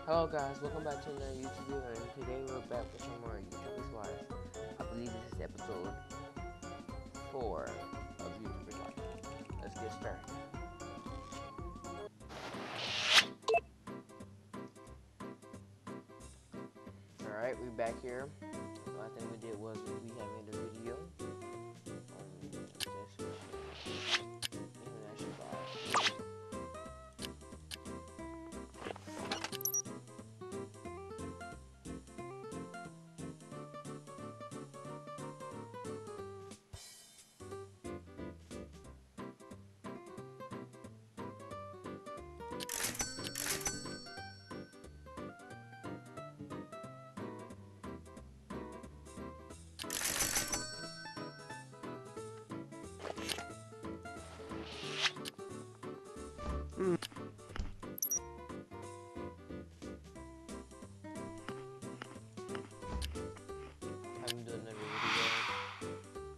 Hello guys, welcome back to another YouTube video, and today we're back with some more YouTubers Live. I believe this is episode 4 of YouTubers Live. Let's get started. Alright, we're back here. The last thing we did was we had made a video on this International Live. I'm doing another video.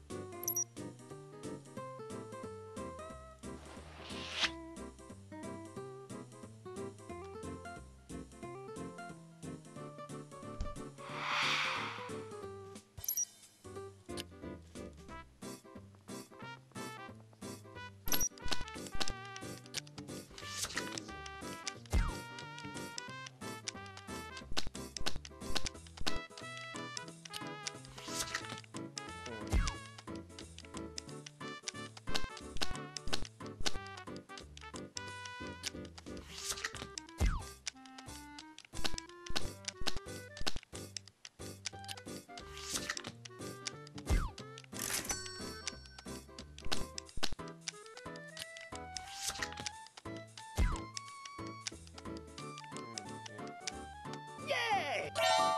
Yay!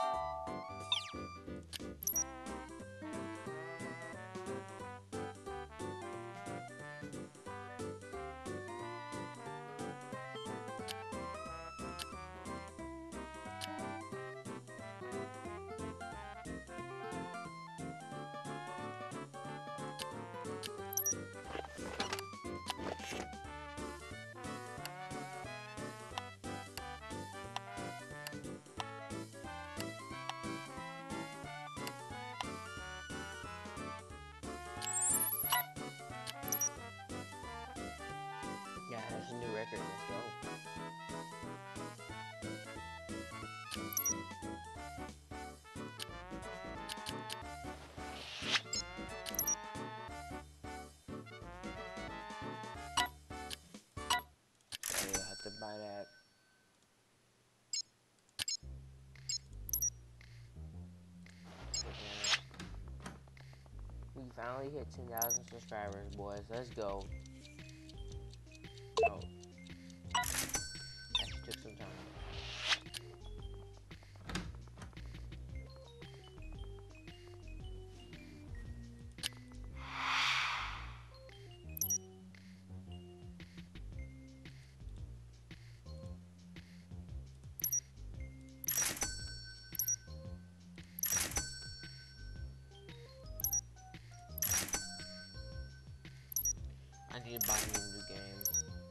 Yeah, that's a new record. Let's go. So you have to buy that. We finally hit 10,000 subscribers, boys. Let's go. Oh, actually took some time. I need to buy me a new game.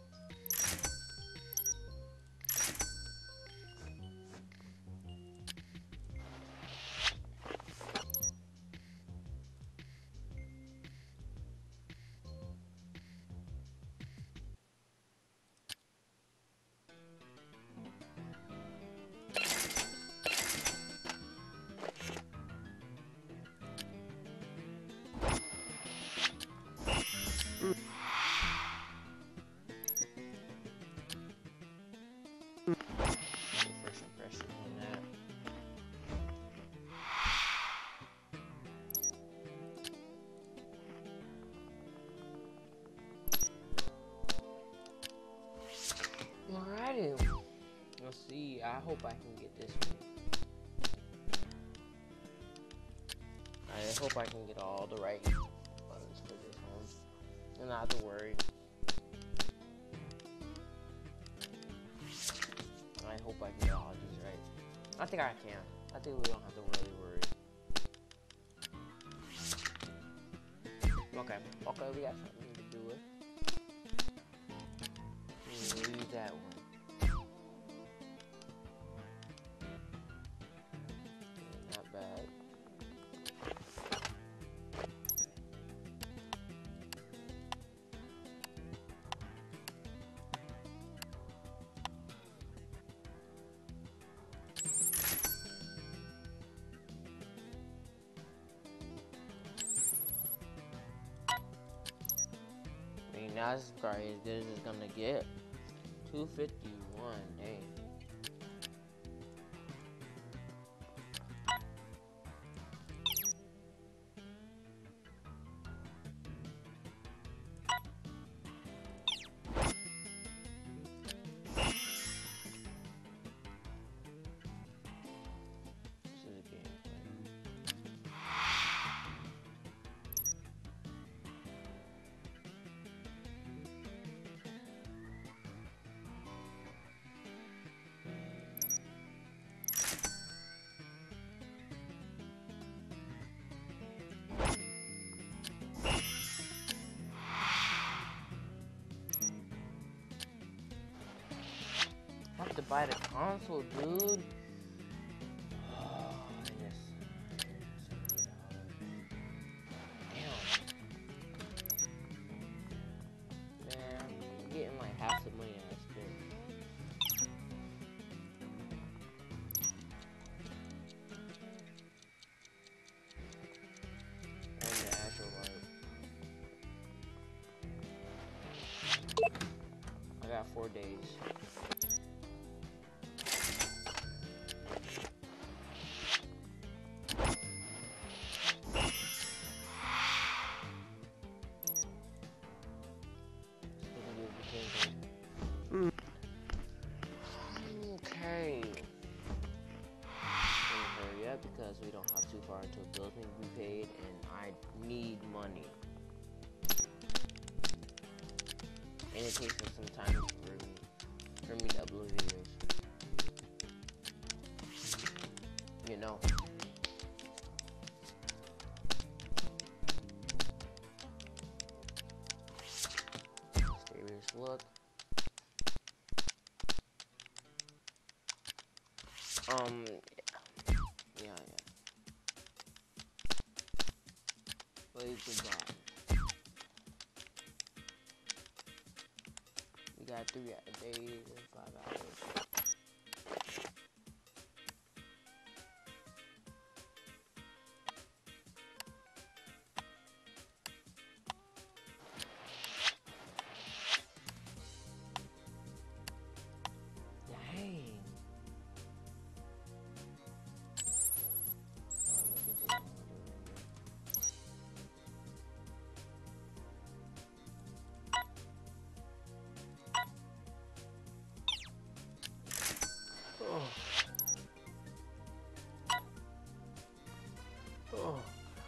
First impression on that. Alrighty. Let's see. I hope I can get this one. I hope I can get all the right buttons for this one. And not have to worry. I hope I can get all these right. I think I can. I think we don't have to really worry. Okay, we got something to do with. We'll use that one. Now this car is good as it's gonna get. 251, dang. This is a gameplay. I have to buy the console, dude. Oh, yes. Damn. Man, I'm getting like half the money I spent. On the actual life. I got 4 days. Okay. Hurry up because we don't have too far until bills need to be paid, and I need money. And it takes us some time for me to upload videos. You know. Serious look. Yeah. Wait, goodbye. We got 3 days and 5 hours. Dang. Oh.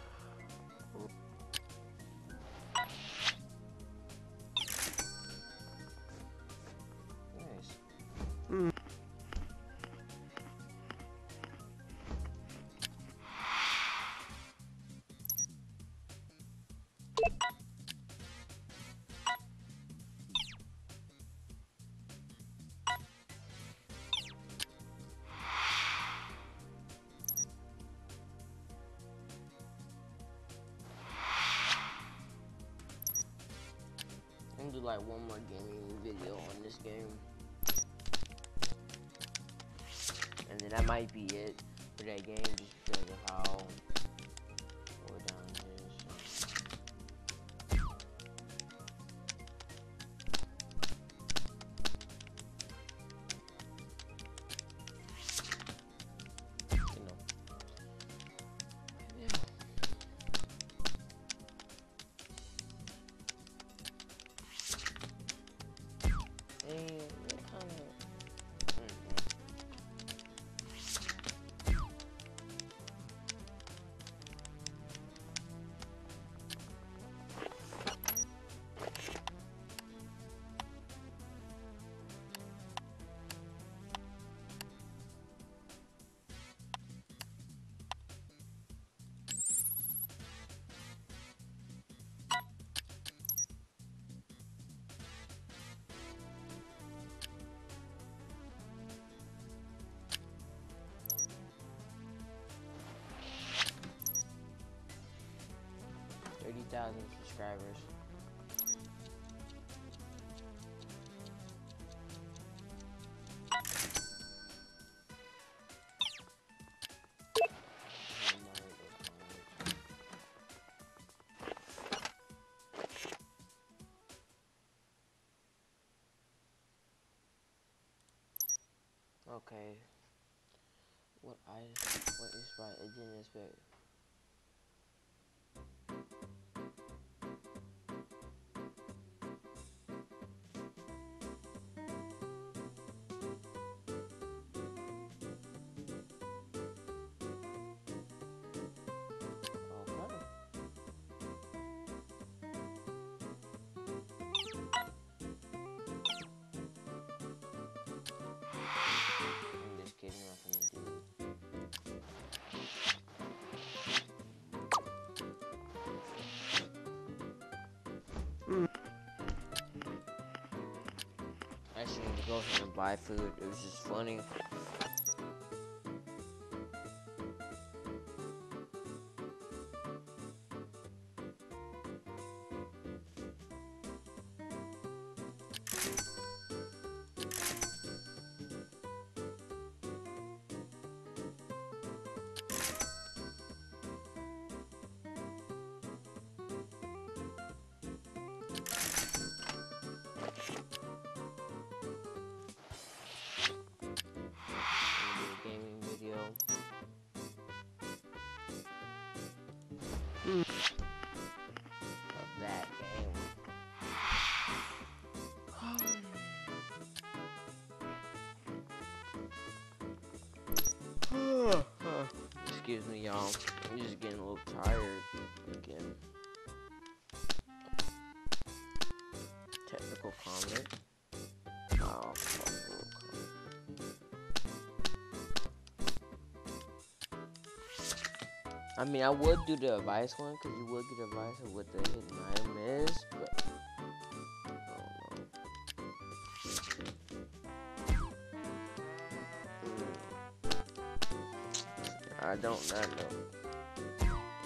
Nice. I'm gonna do like one more gaming video on this game, and then that might be it for that game, just because of how well done it is. You know. Yeah. And what kind of... $30,000 subscribers. Okay. What is right? I didn't expect. Okay. I'm just kidding. I'm not gonna do it. Actually, need to go ahead and buy food. It was just funny. Gaming video. Of that game. Excuse me, y'all. I'm just getting a little tired again. Technical comment. Oh, I mean, I would do the advice one, because you would get advice of what the hidden item is, but I don't know.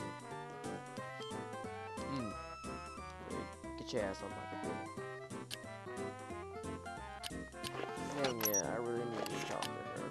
Get your ass on my computer. Dang, yeah, I really need to talk to her.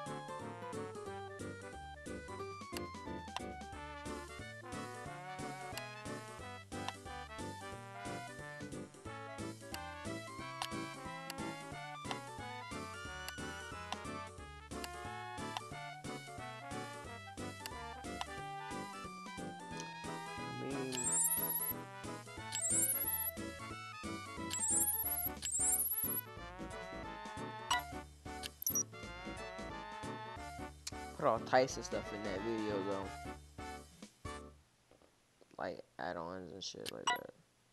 Put all types of stuff in that video though, like add-ons and shit like that.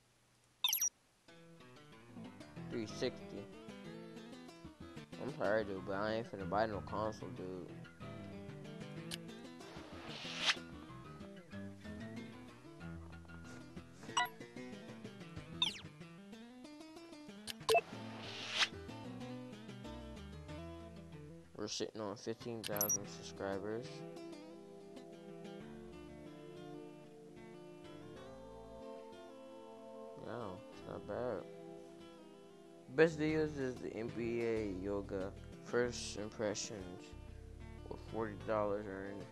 360. I'm sorry, dude, but I ain't finna buy no console, dude. We're sitting on 15,000 subscribers. No, it's not bad. Best videos is the NBA yoga first impressions with $40 earned.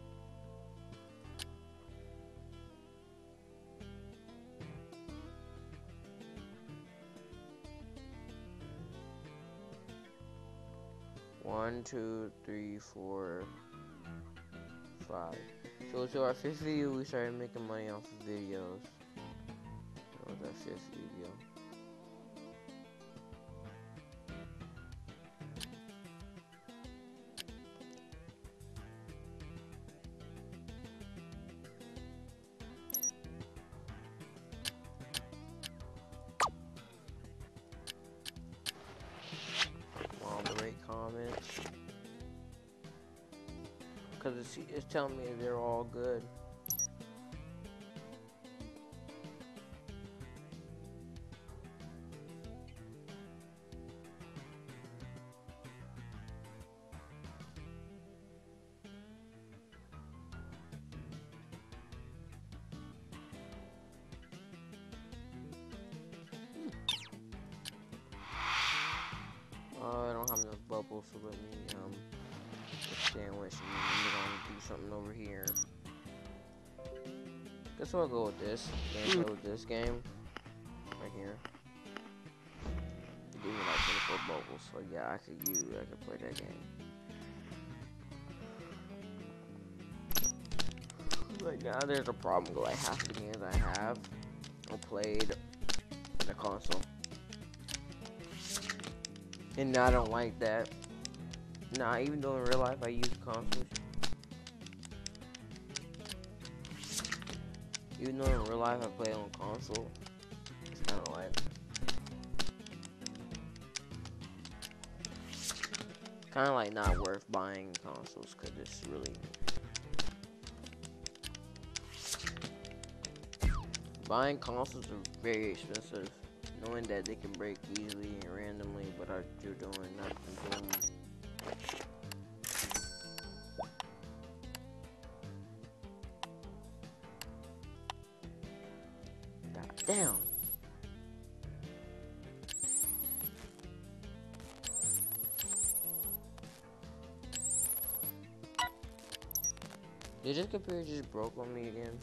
One, two, three, 4, 5. So to our 5th video, we started making money off of videos. That was our 5th video. Moderate comments. Because it's telling me they're all good. I don't have enough bubbles to let me sandwich, and I'm gonna do something over here. Guess I'll go with this. Go with this game right here. Give me like for mobile, so yeah, I could play that game. Right now, there's a problem. Like half the games I have are played on the console, and I don't like that. Nah, even though in real life I use consoles, even though in real life I play on console, it's kind of like not worth buying consoles because it's really buying consoles are very expensive. Knowing that they can break easily and randomly, but you're doing nothing to them. God damn. Did this computer just broke on me again?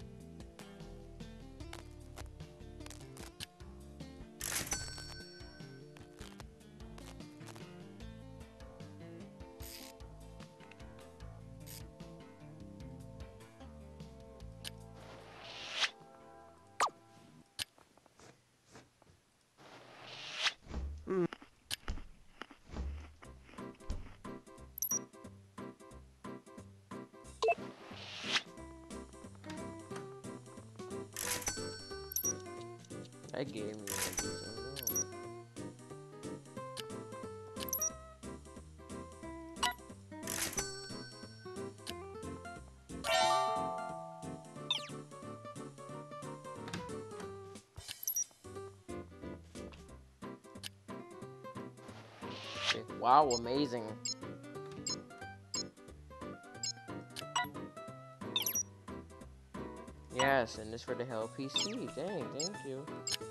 That gave me wow, amazing. Yes, and this for the Hell PC. Dang, thank you.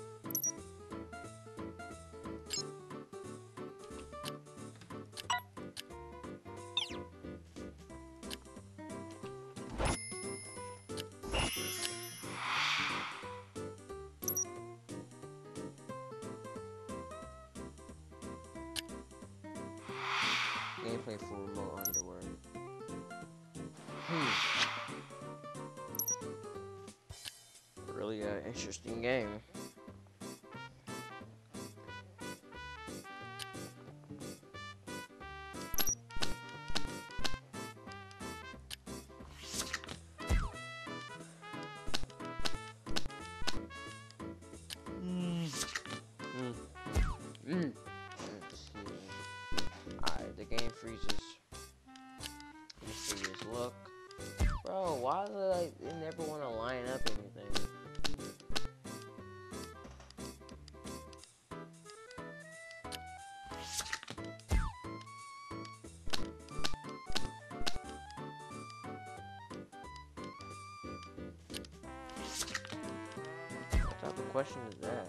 Gameplay for remote underwear. Really interesting game. Alright, the game freezes. Let's see this look. Bro, why do they never want to line up anything? What type of question is that?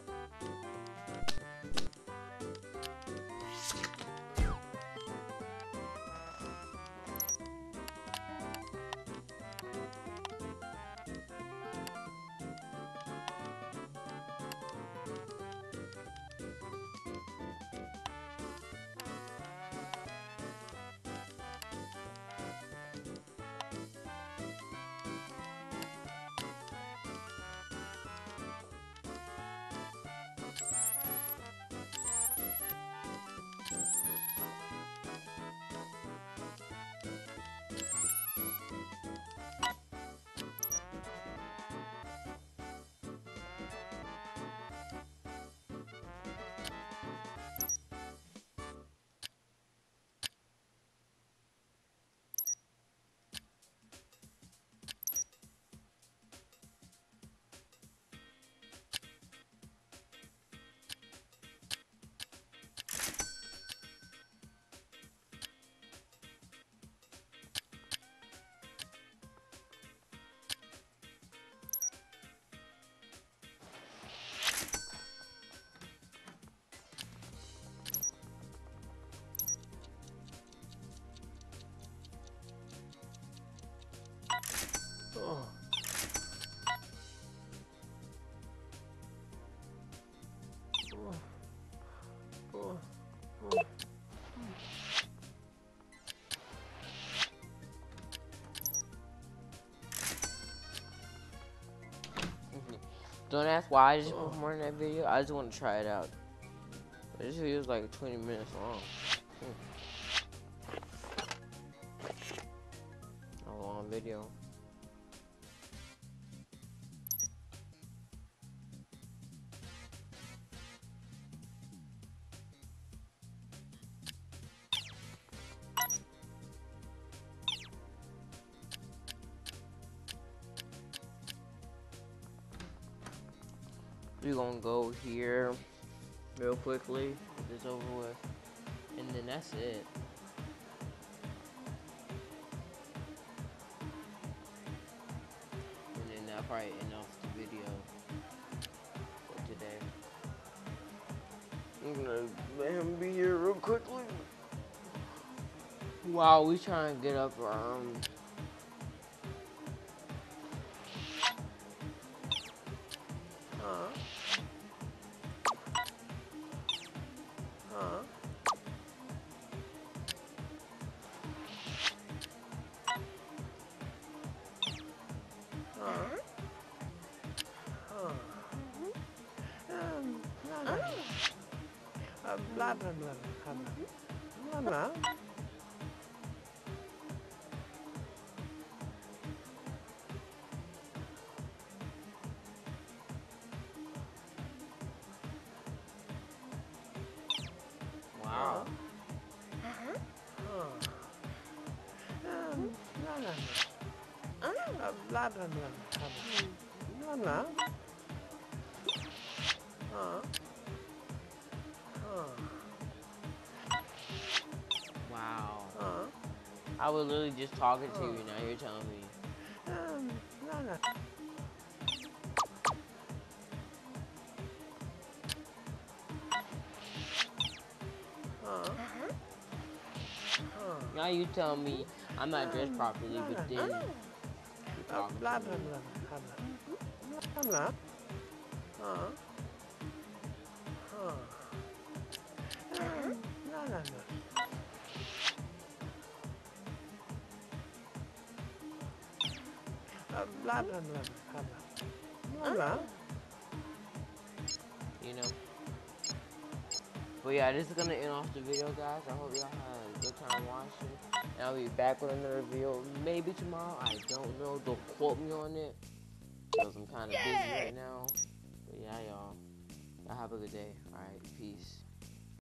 Don't ask why I just performed that video. I just want to try it out. But this video is like 20 minutes long. A long video. We're gonna go here real quickly, get this over with, and then that's it. And then that'll probably end off the video for today. I'm gonna let him be here real quickly. Wow, we trying to get up our blah blah blah blah blah. wow. Blah blah blah blah blah. Wow. I was literally just talking to you, now you're telling me. Now you tell me I'm not dressed properly, but then you're talking Blah to blah me. blah blah blah. Blah blah blah blah blah. You know? But yeah, this is gonna end off the video, guys. I hope y'all had a good time watching. And I'll be back with another video, maybe tomorrow. I don't know. Don't quote me on it, because I'm kind of busy right now. But yeah, y'all have a good day. All right, peace.